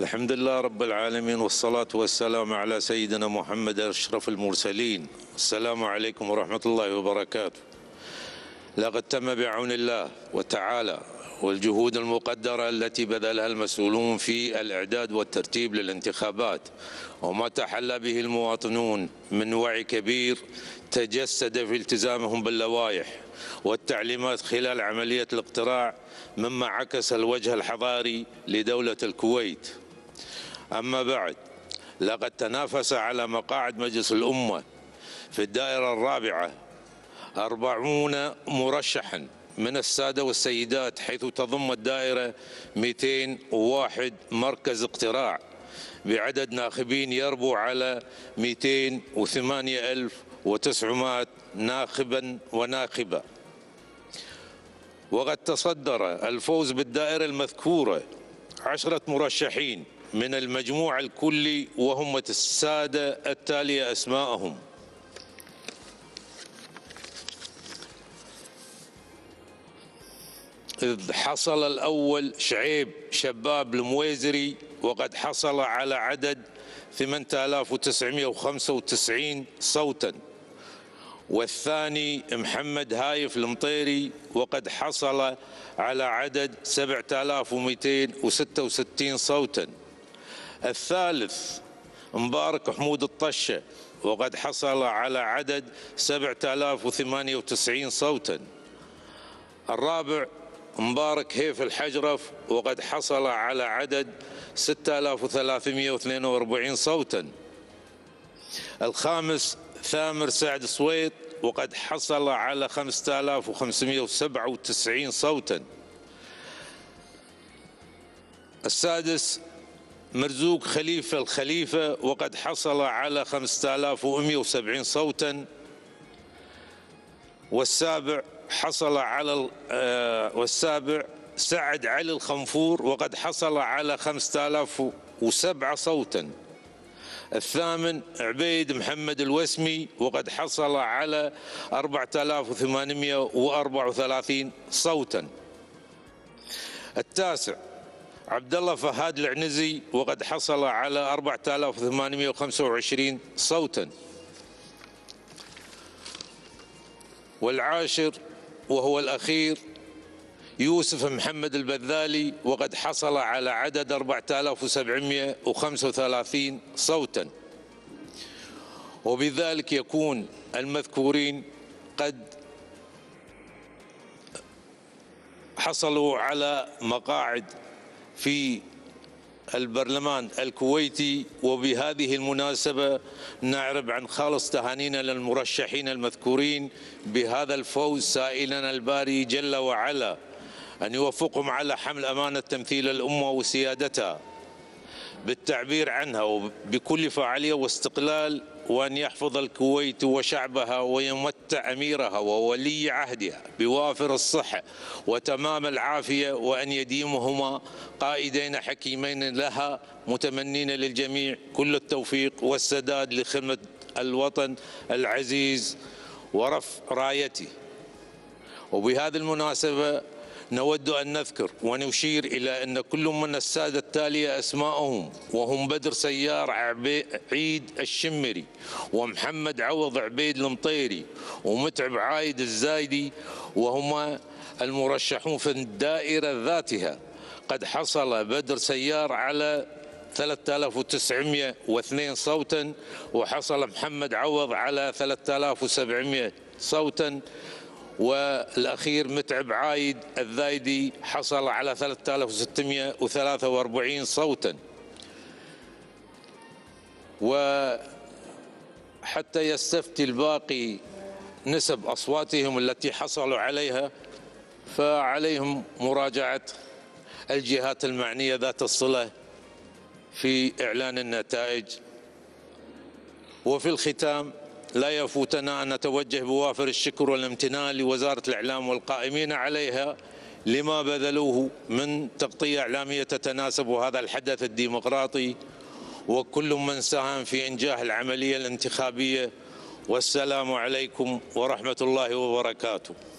الحمد لله رب العالمين، والصلاة والسلام على سيدنا محمد أشرف المرسلين. السلام عليكم ورحمة الله وبركاته. لقد تم بعون الله وتعالى والجهود المقدرة التي بذلها المسؤولون في الإعداد والترتيب للانتخابات، وما تحلى به المواطنون من وعي كبير تجسد في التزامهم باللوائح والتعليمات خلال عملية الاقتراع، مما عكس الوجه الحضاري لدولة الكويت. أما بعد، لقد تنافس على مقاعد مجلس الأمة في الدائرة الرابعة 40 مرشحا من السادة والسيدات، حيث تضم الدائرة 201 مركز اقتراع بعدد ناخبين يربو على 208,900 ناخبا وناخبة. وقد تصدر الفوز بالدائرة المذكورة 10 مرشحين من المجموع الكلي، وهم السادة التالية أسماءهم: إذ حصل الأول شعيب شباب المويزري، وقد حصل على عدد 8,995 صوتا. والثاني محمد هايف المطيري، وقد حصل على عدد 7,266 صوتا. الثالث مبارك حمود الطشة، وقد حصل على عدد 7,098 صوتا. الرابع مبارك هيف الحجرف، وقد حصل على عدد 6,342 صوتا. الخامس ثامر سعد صويت، وقد حصل على 5,597 صوتا. السادس مرزوق خليفة الخليفة، وقد حصل على 5,170 صوتا. والسابع سعد علي الخنفور، وقد حصل على 5,007 صوتا. الثامن عبيد محمد الوسمي، وقد حصل على 4,834 صوتا. التاسع عبد الله فهاد العنزي، وقد حصل على 4,825 صوتا. والعاشر وهو الأخير يوسف محمد البذالي، وقد حصل على عدد 4,735 صوتا. وبذلك يكون المذكورين قد حصلوا على مقاعد في البرلمان الكويتي. وبهذه المناسبة نعرب عن خالص تهانينا للمرشحين المذكورين بهذا الفوز، سائلنا الباري جل وعلا أن يوفقهم على حمل أمانة تمثيل الأمة وسيادتها بالتعبير عنها بكل فعالية واستقلال، وأن يحفظ الكويت وشعبها ويمتع أميرها وولي عهدها بوافر الصحة وتمام العافية، وأن يديمهما قائدين حكيمين لها، متمنين للجميع كل التوفيق والسداد لخدمة الوطن العزيز ورفع رايته. وبهذه المناسبة نود أن نذكر ونشير إلى أن كل من السادة التالية أسماءهم، وهم بدر سيار عيد الشمري، ومحمد عوض عبيد المطيري، ومتعب عايد الزايدي، وهما المرشحون في الدائرة ذاتها. قد حصل بدر سيار على 3,902 صوتا، وحصل محمد عوض على 3,700 صوتا. والأخير متعب عايد الزايدي حصل على 3,643 صوتا. وحتى يستفتي الباقي نسب أصواتهم التي حصلوا عليها، فعليهم مراجعة الجهات المعنية ذات الصلة في إعلان النتائج. وفي الختام لا يفوتنا أن نتوجه بوافر الشكر والامتنان لوزارة الإعلام والقائمين عليها لما بذلوه من تغطية إعلامية تتناسب هذا الحدث الديمقراطي، وكل من ساهم في إنجاح العملية الانتخابية. والسلام عليكم ورحمة الله وبركاته.